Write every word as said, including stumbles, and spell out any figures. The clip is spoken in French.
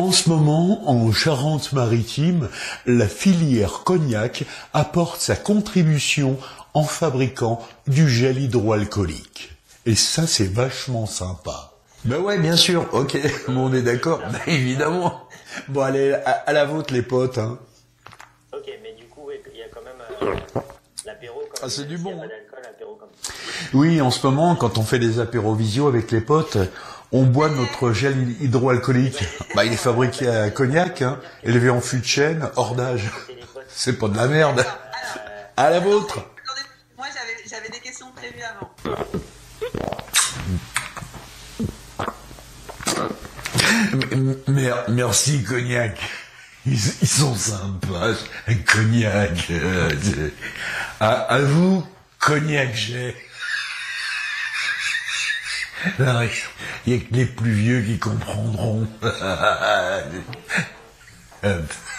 En ce moment, en Charente-Maritime, la filière cognac apporte sa contribution en fabriquant du gel hydroalcoolique. Et ça, c'est vachement sympa. Ben ouais, bien sûr, ok, on est d'accord, ben évidemment. Bon, allez, à, à la vôtre, les potes, hein. Ok, mais du coup, il y a quand même euh, l'apéro. Ah, c'est du bon. Il y a pas d'alcool, l'apéro comme ça. Oui, en ce moment, quand on fait des apéros visio avec les potes, on boit notre gel hydroalcoolique. Bah, il est fabriqué à Cognac, hein, élevé en fût de chêne, hors d'âge. C'est pas de la merde. À la vôtre. Attendez, moi j'avais, j'avais des questions prévues avant. Mer- merci Cognac. Ils, ils sont sympas. Cognac. Euh, à, à vous, Cognac, j'ai. Non, il n'y a que les plus vieux qui comprendront. Euh,